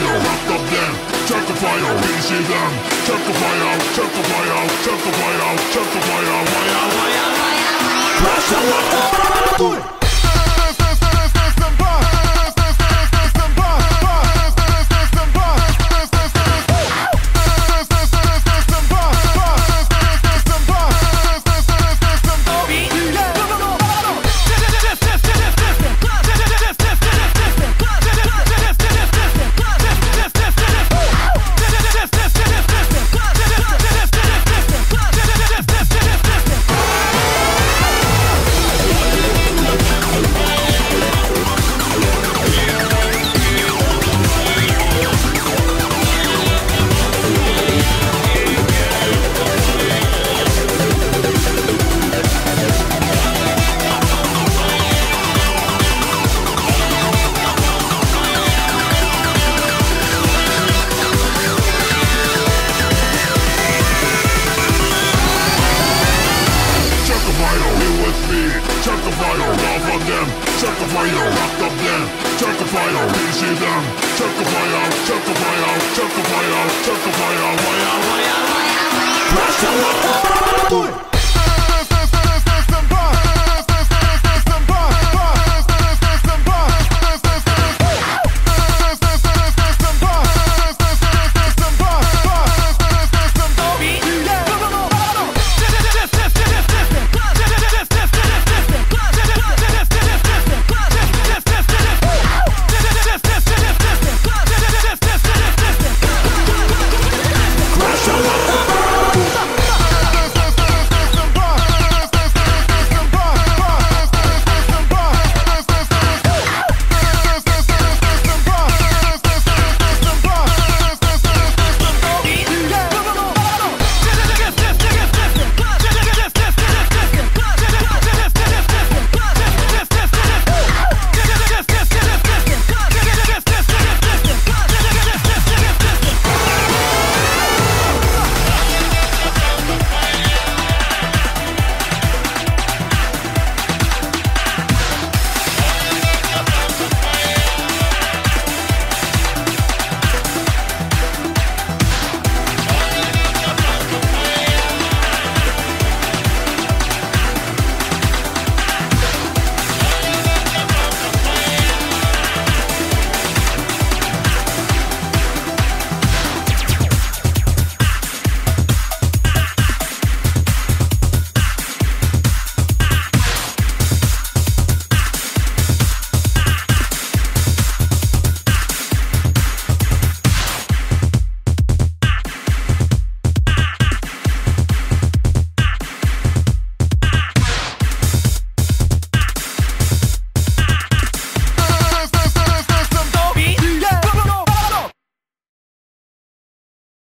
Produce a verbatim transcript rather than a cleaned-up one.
fire, rock the them. Check the fire, we see them. Check the fire, check the fire, check the fire, check the fire, fire, fire, fire. Crash the water. Check the fire, rock the them. Check the fire, we see them. Check the fire, check the fire, check the fire, check the fire.